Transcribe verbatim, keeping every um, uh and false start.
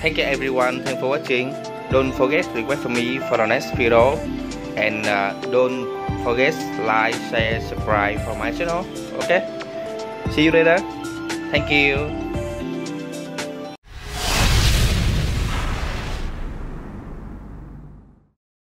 thank you everyone. Thanks for watching. Don't forget to request for me for the next video, and uh, don't forget like, share, subscribe for my channel. Okay. See you later. Thank you.